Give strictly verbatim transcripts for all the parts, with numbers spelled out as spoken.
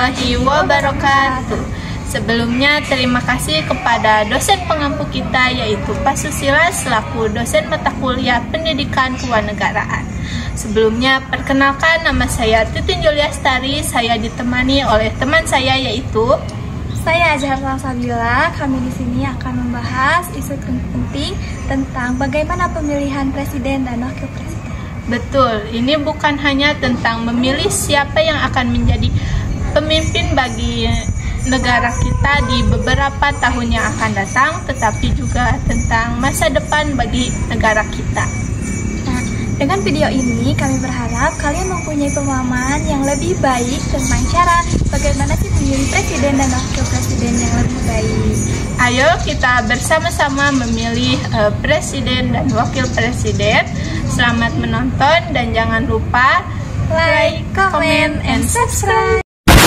warahmatullahi wabarakatuh. Sebelumnya terima kasih kepada dosen pengampu kita yaitu Pak Susila selaku dosen mata kuliah Pendidikan Kewarganegaraan. Sebelumnya perkenalkan, nama saya Titin Juliastari. Saya ditemani oleh teman saya yaitu saya Azhar Salsabila. Kami di sini akan membahas isu penting tentang bagaimana pemilihan presiden dan wakil presiden. Betul, ini bukan hanya tentang memilih siapa yang akan menjadi pemimpin bagi negara kita di beberapa tahun yang akan datang, tetapi juga tentang masa depan bagi negara kita. Nah, dengan video ini kami berharap kalian mempunyai pemahaman yang lebih baik tentang cara bagaimana sih memilih presiden dan wakil presiden yang lebih baik. Ayo kita bersama-sama memilih uh, presiden dan wakil presiden. Selamat menonton dan jangan lupa like, comment, and subscribe.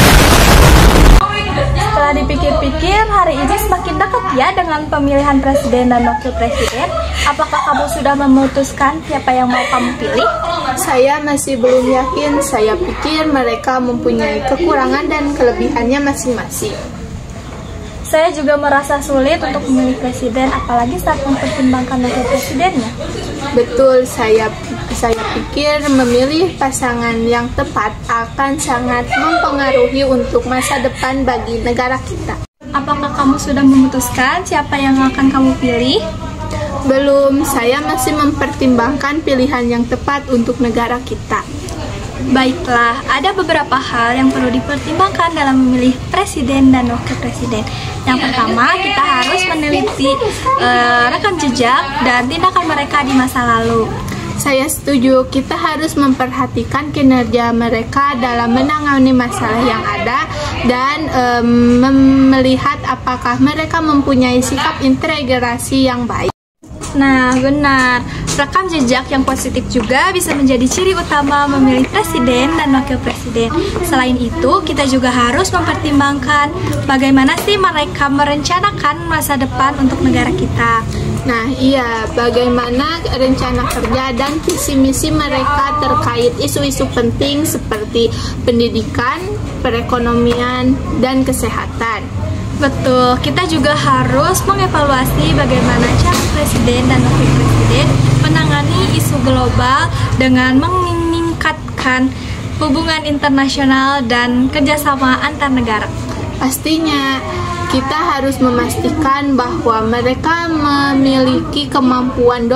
Setelah dipikir-pikir, hari ini semakin dekat ya dengan pemilihan presiden dan wakil presiden. Apakah kamu sudah memutuskan siapa yang mau kamu pilih? Saya masih belum yakin. Saya pikir mereka mempunyai kekurangan dan kelebihannya masing-masing. Saya juga merasa sulit untuk memilih presiden, apalagi saat mempertimbangkan wakil presidennya. Betul, saya saya pikir memilih pasangan yang tepat akan sangat mempengaruhi untuk masa depan bagi negara kita. Apakah kamu sudah memutuskan siapa yang akan kamu pilih? Belum, saya masih mempertimbangkan pilihan yang tepat untuk negara kita. Baiklah, ada beberapa hal yang perlu dipertimbangkan dalam memilih presiden dan wakil presiden. Yang pertama, kita harus meneliti uh, rekam jejak dan tindakan mereka di masa lalu. Saya setuju, kita harus memperhatikan kinerja mereka dalam menangani masalah yang ada dan um, melihat apakah mereka mempunyai sikap integrasi yang baik. Nah, benar. Rekam jejak yang positif juga bisa menjadi ciri utama memilih presiden dan wakil presiden. Selain itu, kita juga harus mempertimbangkan bagaimana sih mereka merencanakan masa depan untuk negara kita. Nah, iya, bagaimana rencana kerja dan visi misi mereka terkait isu-isu penting seperti pendidikan, perekonomian, dan kesehatan. Betul, kita juga harus mengevaluasi bagaimana cara presiden dan wakil presiden menangani isu global dengan meningkatkan hubungan internasional dan kerjasama antar negara. Pastinya, kita harus memastikan bahwa mereka memiliki kemampuan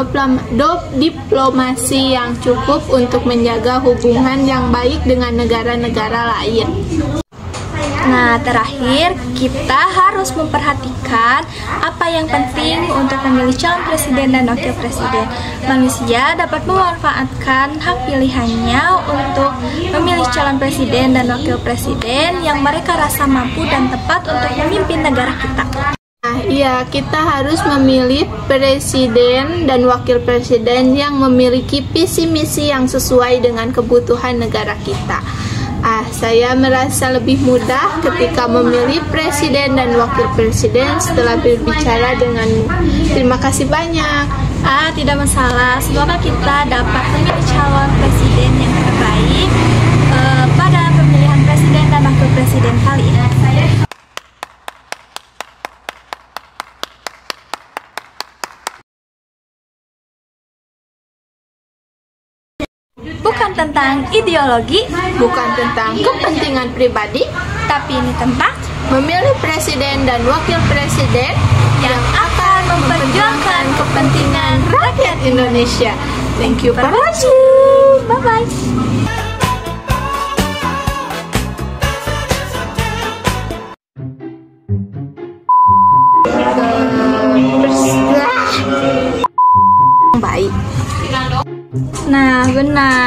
diplomasi yang cukup untuk menjaga hubungan yang baik dengan negara-negara lain. Nah, terakhir, kita harus memperhatikan apa yang penting untuk memilih calon presiden dan wakil presiden. Manusia dapat memanfaatkan hak pilihannya untuk memilih calon presiden dan wakil presiden yang mereka rasa mampu dan tepat untuk memimpin negara kita. Nah, iya, kita harus memilih presiden dan wakil presiden yang memiliki visi misi yang sesuai dengan kebutuhan negara kita. Ah, saya merasa lebih mudah ketika memilih presiden dan wakil presiden setelah berbicara denganmu. Terima kasih banyak. Ah, tidak masalah. Semoga kita dapat memilih calon presiden yang terbaik uh, pada pemilihan presiden dan wakil presiden kali ini. Bukan tentang ideologi, bukan tentang kepentingan pribadi, tapi ini tentang memilih presiden dan wakil presiden yang akan memperjuangkan kepentingan rakyat Indonesia. Thank you for watching. Bye-bye. Baik. Nah, benar.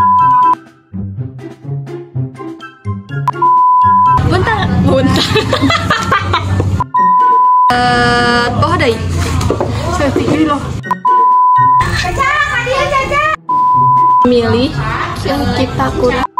Buntang, buntang. Eh, oh dai. Saya pikir loh. Milih yang kita kurang.